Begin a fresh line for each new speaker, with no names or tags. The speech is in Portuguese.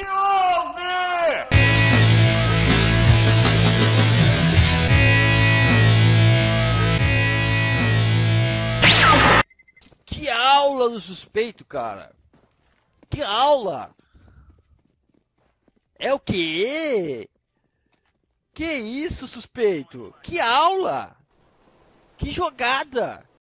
ouve!
Que aula do suspeito, cara! Que aula! É o quê? Que isso, suspeito? Que aula! Que jogada!